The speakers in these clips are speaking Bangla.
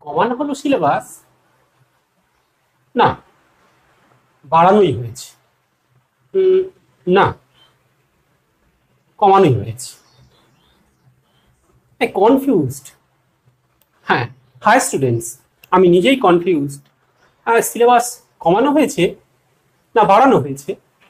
কমানো হলো সিলেবাস? না, বাড়ানোই হয়েছে। না, কমানোই হয়েছে। কনফিউজড। হ্যাঁ, হাই স্টুডেন্টস, আমি নিজেই কনফিউজড। সিলেবাস কমানো হয়েছে না বাড়ানো হয়েছে?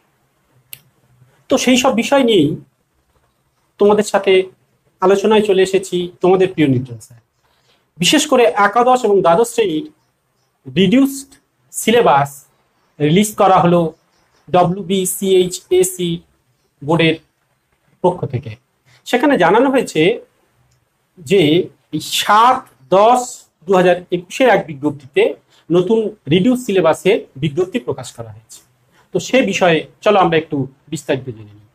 তো সেই সব বিষয় নিয়েই তোমাদের সাথে আলোচনায় চলে এসেছি, তোমাদের প্রিয় নিউটন স্যার। বিশেষ করে একাদশ এবং দ্বাদশ শ্রেণীর রিডিউসড সিলেবাস রিলিজ করা হলো WBCHAC বোর্ডের পক্ষ থেকে। সেখানে জানানো হয়েছে যে 7/10/2021 এক বিজ্ঞপ্তিতে নতুন রিডিউস সিলেবাসের বিজ্ঞপ্তি প্রকাশ করা হয়েছে। তো সে বিষয়ে চলো আমরা একটু বিস্তারিত জেনে নিই।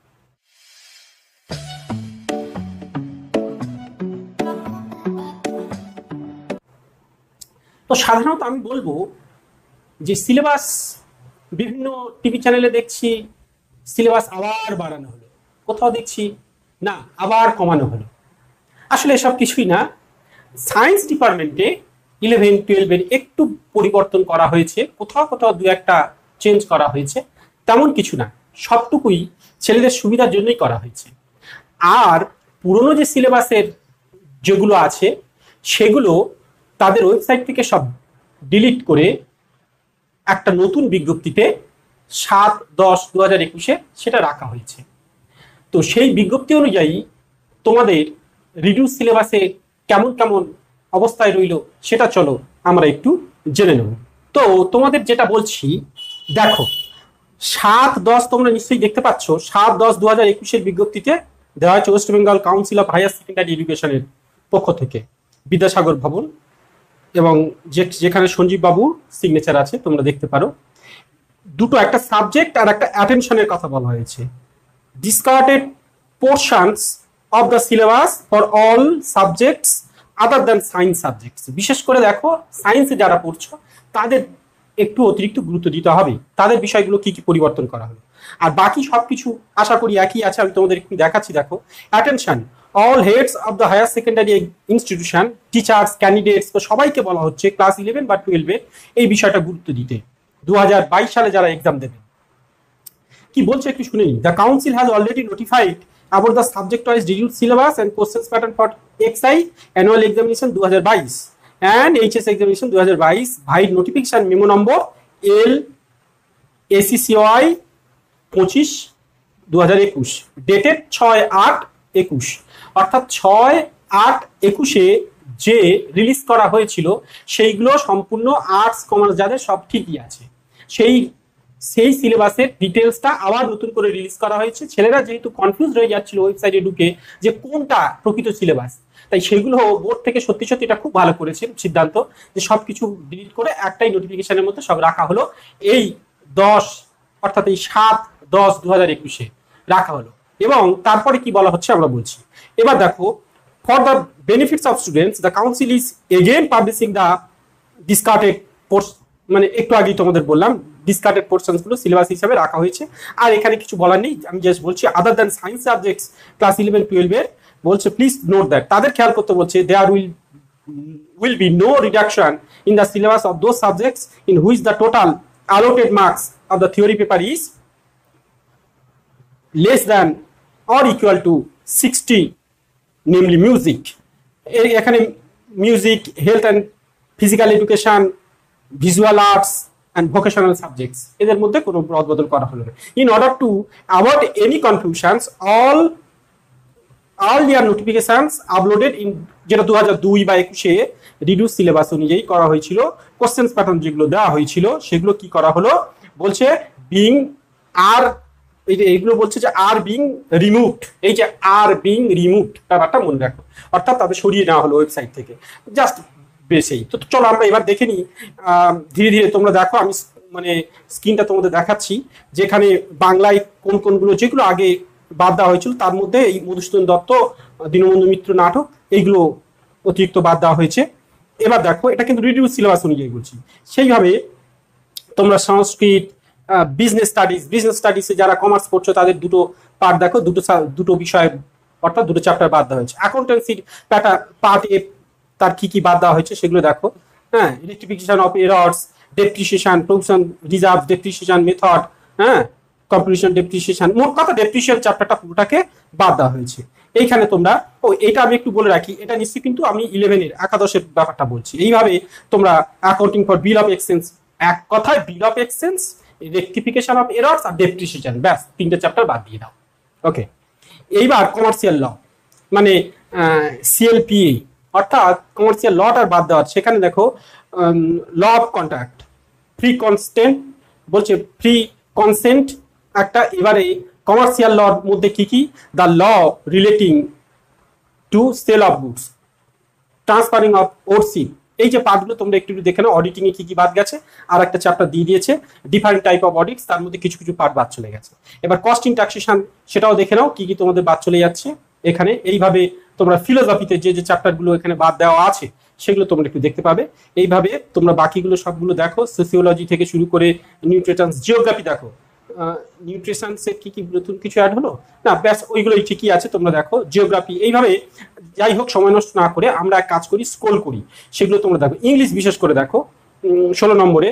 তো সাধারণত আমি বলবো যে সিলেবাস বিভিন্ন টিভি চ্যানেলে দেখছি সিলেবাস আবার বাড়ানো হলো, কোথাও দেখছি না আবার কমানো হলো। আসলে এসব কিছুই না। সায়েন্স ডিপার্টমেন্টে 11-12 একটু পরিবর্তন করা হয়েছে, কোথাও কোথাও দু একটা চেঞ্জ করা হয়েছে, তেমন কিছু না। সবটুকুই ছেলেদের সুবিধার জন্যই করা হয়েছে। আর পুরনো যে সিলেবাসের যেগুলো আছে সেগুলো তাদের ওয়েবসাইট থেকে সব ডিলিট করে একটা নতুন বিজ্ঞপ্তিতে 7/10/2021 সেটা রাখা হয়েছে। তো সেই বিজ্ঞপ্তি অনুযায়ী তোমাদের রিডিউস সিলেবাসে কেমন কেমন অবস্থায় রইল সেটা চলো আমরা একটু জেনে নেব। তো তোমাদের যেটা বলছি দেখো, 7/10 তোমরা নিশ্চয়ই দেখতে পাচ্ছ। 7/10/2021 বিজ্ঞপ্তিতে দেওয়া হয়েছে west Bengal council of higher secondary এডুকেশনের পক্ষ থেকে, বিদ্যাসাগর ভবন, এবং যেখানে সঞ্জীব বাবুর সিগনেচার আছে তোমরা দেখতে পারো। দুটো, একটা সাবজেক্ট আর একটা অ্যাটেনশনের কথা বলা হয়েছে। Discarded portions of the syllabus for all subjects other than science subjects. বিশেষ করে দেখো, সায়েন্সে যারা পড়ছো তাদের একটু অতিরিক্ত গুরুত্ব দিতে হবে, তাদের বিষয়গুলো কি কি পরিবর্তন করা হলো। আর বাকি সবকিছু আশা করি একই আছে। আমি তোমাদের একটু দেখাচ্ছি। দেখো, attention all heads of the higher secondary institution, teachers, candidates, তো সবাইকে বলা হচ্ছে ক্লাস 11 বা 12 এই বিষয়টা গুরুত্ব দিতে। 2022 সালে যারা এক্সাম দেবেন কি বলছে একটু শুনে নিই। The council has already notified about the subject wise reduced syllabus and questions pattern for XI annual examination 2022 and HS examination 2022 by notification memo number L ACCOI 25/2021 dated 6/8/21, অর্থাৎ 6/8/21 যে রিলিজ করা হয়েছিল সেইগুলো সম্পূর্ণ আর্টস কমার্স যাদের সব ঠিকই আছে। সেই সিলেবাসের ডিটেলসটা আবার নতুন করে রিলিজ করা হয়েছে। ছেলেরা যেহেতু কনফিউজ হয়ে যাচ্ছিল ওয়েবসাইটে ঢুকে যে কোনটা প্রকৃত সিলেবাস, তাই সেগুলো বোর্ড থেকে সত্যি সত্যি এটা খুব ভালো করেছে সিদ্ধান্ত যে সবকিছু ডিলিট করে একটাই নোটিফিকেশনের মধ্যে সব রাখা হলো। এই 10 অর্থাৎ এই 7/10/2021 রাখা হলো। এবং তারপরে কি বলা হচ্ছে আমরা বলছি। এবার দেখো, for the benefits of students the council is again publishing the discarded portions, মানে একটু আগেই তোমাদের বললাম ডিসকার্ডেড পোর্শনস গুলো সিলেবাস হিসেবে রাখা হয়েছে। আর এখানে কিছু বলার নেই, আমি জাস্ট বলছি other than science subjects class 11-12 এর বলছে প্লিজ নোট দ্যাট, তাদের খেয়াল করতে বলছে there will be no reduction in the syllabus of those subjects in which the total allotted marks of the theory paper is less than or equal to 60, namely music। এখানে music, health and physical education, visual arts and vocational subjects এদের মধ্যে কোনো রদবদল করা হলো না। In order to avoid any confusions, all their notifications uploaded in যেটা 2002 বা 21 রিডিউস সিলেবাস অনুযায়ী করা হয়েছিল, কোশ্চেন্স প্যাটার্ন যেগুলো দেওয়া হয়েছিল সেগুলো কি করা হলো বলছে বিং আর এইগুলো বলছে যে আর বিং রিমুভড। এই যে আর বিং রিমুভড ব্যাপারটা মনে রাখো, অর্থাৎ তাদের সরিয়ে নেওয়া হলো ওয়েবসাইট থেকে। জাস্ট বেশি। তো চলো আমরা এবার দেখে নিই ধীরে ধীরে। তোমরা দেখো, আমি মানে স্ক্রিনটা তোমাদের দেখাচ্ছি যেখানে বাংলায় কোন কোনগুলো যেগুলো আগে বাদ দেওয়া হয়েছিল তার মধ্যে এই মধুসূদন দত্ত, দীনবন্ধু মিত্র নাটক এইগুলো অতিরিক্ত বাদ দেওয়া হয়েছে। এবার দেখো, এটা কিন্তু রিডিউস সিলেবাস অনুযায়ী বলছি। সেইভাবে তোমরা সংস্কৃত, বিজনেস স্টাডিজে যারা কমার্স পড়ছো তাদের দুটো পার্ট দেখো, দুটো বিষয় অর্থাৎ দুটো চ্যাপ্টার বাদ দেওয়া হয়েছে। অ্যাকাউন্টেন্সির পার্ট এ তার কি কি বাদ দেওয়া হয়েছে সেগুলো দেখো। হ্যাঁ, rectification of errors, depreciation, provision reserve, depreciation method, হ্যাঁ, কম্পিটিশন ডেপ্রিসিয়েশন, মোট কথা ডেপ্রিসিয়েশন চ্যাপ্টারটা পুরোটাকে বাদ দেওয়া হয়েছে। এইখানে তোমরা, ও এটা আমি একটু বলে রাখি, এটা নিশ্চয়ই কিন্তু আমি 11-এর একাদশের ব্যাপারটা বলছি। এইভাবে তোমরা accounting for bill of exchange, এক কথায় bill of exchange, rectification of errors আর ডেপ্রিসিয়েশন, ব্যাস তিনটে চ্যাপ্টার বাদ দিয়ে দাও। ওকে, এইবার কমার্শিয়াল ল, মানে সিএলপিএ, অর্থাৎ কমার্শিয়াল লটার বাদ দেওয়ার, সেখানে দেখো law of contract, free consent বলছে, ফ্রি কনসেন্ট একটা। এবারে কমার্শিয়াল লর মধ্যে কি কি, the law relating to sale of goods, transferring of ownership, এই যে পার্টগুলো তোমরা একটু দেখে নাও। অডিটিং এ কি কি বাদ গেছে, আর একটা চ্যাপ্টার দিয়ে দিয়েছে ডিফারেন্ট টাইপ অফ অডিটস, তার মধ্যে কিছু কিছু পার্ট বাদ চলে গেছে। এবার কস্টিং ট্যাক্সেশন, সেটাও দেখে নাও কি কি তোমাদের বাদ চলে যাচ্ছে এখানে। এইভাবে তোমরা ফিলোসফিতে যে যে চ্যাপ্টারগুলো এখানে বাদ দেওয়া আছে সেগুলো তোমরা একটু দেখতে পাবে। এইভাবে তোমরা বাকিগুলো সবগুলো দেখো, সোসিওলজি থেকে শুরু করে নিউট্রিশন, জিওগ্রাফি দেখো, নিউট্রিশনসের কি কি নতুন কিছু অ্যাড হলো না, ব্যাস ওইগুলোই ঠিকই আছে, তোমরা দেখো। জিওগ্রাফি এইভাবে, যাই হোক সময় নষ্ট না করে আমরা এক কাজ করি, স্ক্রোল করি, সেগুলো তোমরা দেখো। ইংলিশ বিশেষ করে দেখো 16 নম্বরে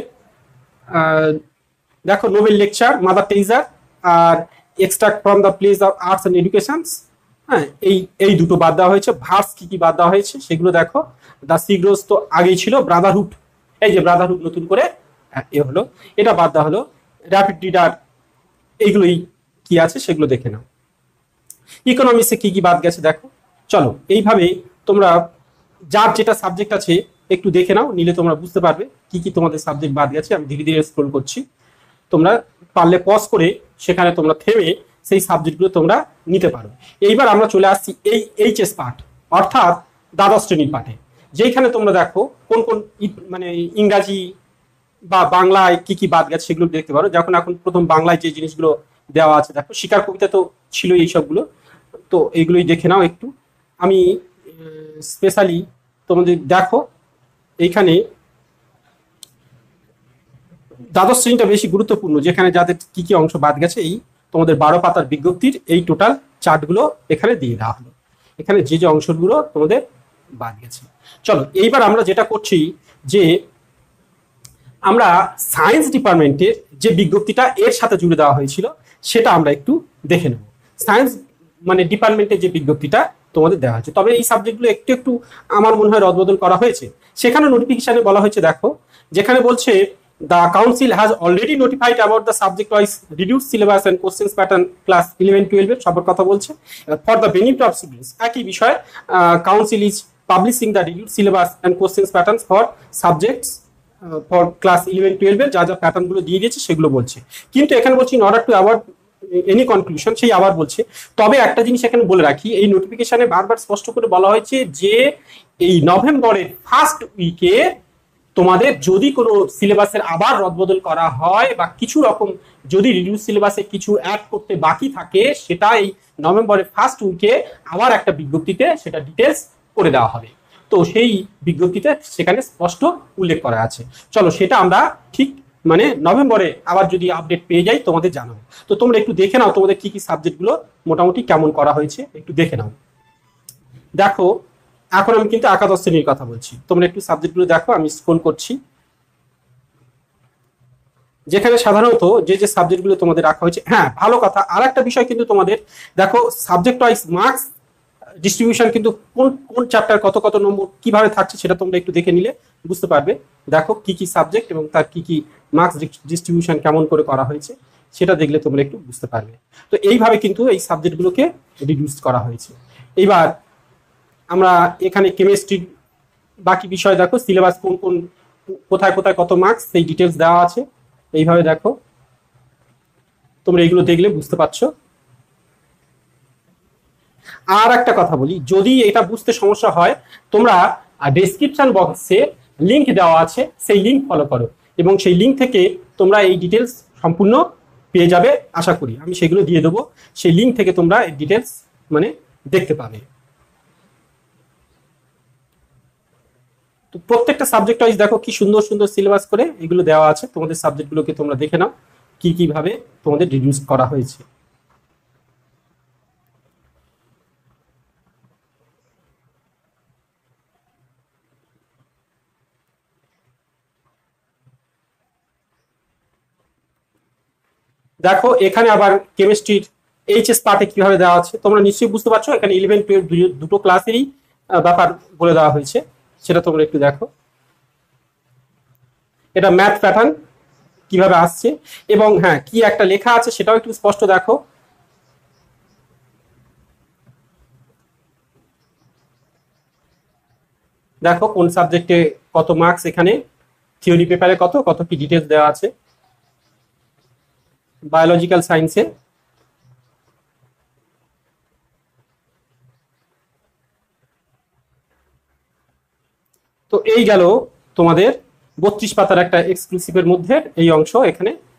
দেখো নোবেল লেকচার, মাদার টেরিজা, আর extract from the place of arts and educations. হ্যাঁ, এই দুটো বাদ দেওয়া হয়েছে। ভার্স কি কি বাদ দেওয়া হয়েছে সেগুলো দেখো। দ্য সিগ্রোস তো আগেই ছিল। ব্রাদারহুড, এই যে ব্রাদারহুড নতুন করে এ হলো, এটা বাদ দেওয়া হলো। র্যাপিড রিডার, এইগুলোই কি আছে সেগুলো দেখে নাও। ইকোনমিক্সে কি কি বাদ গেছে দেখো। চলো এইভাবে তোমরা যার যেটা সাবজেক্ট আছে একটু দেখে নাও, নিলে তোমরা বুঝতে পারবে কি কি তোমাদের সাবজেক্ট বাদ গেছে। আমি ধীরে ধীরে স্ক্রল করছি, তোমরা পারলে পজ করে সেখানে তোমরা থেমে সেই সাবজেক্টগুলো তোমরা নিতে পারো। এইবার আমরা চলে আসছি এই এইচএস পার্ট, অর্থাৎ দ্বাদশ শ্রেণীর পাঠে, যেখানে তোমরা দেখো কোন কোন মানে ইংরাজি বা বাংলায় কি কি বাদ গেছে সেগুলো দেখতে পারো। যখন এখন প্রথম বাংলায় যে জিনিসগুলো দেওয়া আছে দেখো, শিকার কবিতা তো ছিল এই সবগুলো, তো এইগুলোই দেখে নাও একটু। আমি স্পেশালি তোমাদের দেখো এইখানে দ্বাদশ শ্রেণীটা বেশি গুরুত্বপূর্ণ, যেখানে যাদের কি কি অংশ বাদ গেছে এই তোমাদের 12 পাতার বিজ্ঞপ্তির এই টোটাল চার্টগুলো এখানে দিয়ে দেওয়া হলো। এখানে যে যে অংশগুলো তোমাদের বাদ গেছে। চলো এইবার আমরা যেটা করছি, যে আমরা সায়েন্স ডিপার্টমেন্টের যে বিজ্ঞপ্তিটা এর সাথে জুড়ে দেওয়া হয়েছিল সেটা আমরা একটু দেখে নেব। সায়েন্স মানে ডিপার্টমেন্টের যে বিজ্ঞপ্তিটা তোমাদের দেওয়া হয়েছে, তবে এই সাবজেক্টগুলো একটু একটু আমার মনে হয় রদবদল করা হয়েছে। সেখানে নোটিফিকেশনে বলা হয়েছে দেখো, যেখানে বলছে the council has already notified about the subject wise reduced syllabus and questions pattern class 11-12 এর সবার কথা বলছে। for the benefit of students, একই বিষয়, council is publishing the reduced syllabus and questions patterns for subjects for class 11-12 এর যা যা প্যাটার্ন গুলো দিয়ে দিয়েছে সেগুলো বলছে। কিন্তু এখানে বলছি in order to avoid any conclusion, সেই আবার বলছে। তবে একটা জিনিস এখানে বলে রাখি, এই নোটিফিকেশনে বারবার স্পষ্ট করে বলা হয়েছে যে এই নভেম্বরের ফার্স্ট উইকে তোমাদের যদি কোনো সিলেবাসের আবার রদবদল করা হয় বা কিছু রকম যদি রিডিউস সিলেবাসে কিছু অ্যাড করতে বাকি থাকে, সেটা এই নভেম্বরের ফার্স্ট উইকে আবার একটা বিজ্ঞপ্তিতে সেটা ডিটেলস করে দেওয়া হবে। তো সেই বিজ্ঞপ্তিতে সেখানে স্পষ্ট উল্লেখ করা আছে। চলো সেটা আমরা ঠিক মানে নভেম্বরে আবার যদি আপডেট পেয়ে যাই তোমাদের জানাবো। তো তোমরা একটু দেখে নাও তোমাদের কি কি সাবজেক্টগুলো মোটামুটি কেমন করা হয়েছে, একটু দেখে নাও। দেখো এখন আমি কিন্তু একাদশ শ্রেণীর কথা বলছি, তোমরা একটু সাবজেক্টগুলো দেখো। আমি স্ক্রল করছি, যেখানে সাধারণত যে যে সাবজেক্টগুলো তোমাদের রাখা হয়েছে। হ্যাঁ, ভালো কথা, আর একটা বিষয় কিন্তু তোমাদের দেখো সাবজেক্ট ওয়াইজ মার্কস ডিস্ট্রিবিউশন কিন্তু কোন কোন চ্যাপ্টার কত কত নম্বর কিভাবে থাকছে সেটা তোমরা একটু দেখে নিলে বুঝতে পারবে। দেখো কি কি সাবজেক্ট এবং তার কি কি মার্কস ডিস্ট্রিবিউশন কেমন করে করা হয়েছে সেটা দেখলে তোমরা একটু বুঝতে পারবে। তো এইভাবে কিন্তু এই সাবজেক্টগুলোকে রিডিউস করা হয়েছে। এইবার আমরা এখানে কেমিস্ট্রি বাকি বিষয় দেখো, সিলেবাস কোন কোন কোথায় কোথায় কত মার্কস সেই ডিটেলস দেওয়া আছে। এইভাবে দেখো তোমরা এইগুলো দেখলে বুঝতে পারছো। আর একটা কথা বলি, যদি এটা বুঝতে সমস্যা হয় তোমরা ডেসক্রিপশন বক্সে লিংক দেওয়া আছে, সেই লিংক ফলো করো এবং সেই লিংক থেকে তোমরা এই ডিটেলস সম্পূর্ণ পেয়ে যাবে আশা করি। আমি সেগুলো দিয়ে দেবো, সেই লিংক থেকে তোমরা এই ডিটেলস মানে দেখতে পাবে। তো প্রত্যেকটা সাবজেক্ট ওয়াইজ দেখো কি সুন্দর সুন্দর সিলেবাস করে এগুলো দেওয়া আছে। তোমাদের সাবজেক্টগুলোকে তোমরা দেখে নাও কি কিভাবে তোমাদের রিডিউস করা হয়েছে। দেখো এখানে আবার কেমিস্ট্রির এইচএস পার্টে কিভাবে দেওয়া আছে তোমরা নিশ্চয়ই বুঝতে পারছো। এখানে 11-12 দুটো ক্লাসেরই ব্যাপার বলে দেওয়া হয়েছে, সেটা তোমরা একটু দেখো। এটা ম্যাথ প্যাটার্ন কিভাবে আসছে, এবং হ্যাঁ কি একটা লেখা আছে সেটাও একটু স্পষ্ট দেখো। দেখো কোন সাবজেক্টে কত মার্কস, এখানে থিওরি পেপারে কত কত কি ডিটেলস দেওয়া আছে। বায়োলজিক্যাল সায়েন্সে তো এই গেল তোমাদের 32 পাতার একটা এক্সক্লুসিভের মধ্যে এই অংশ এখানে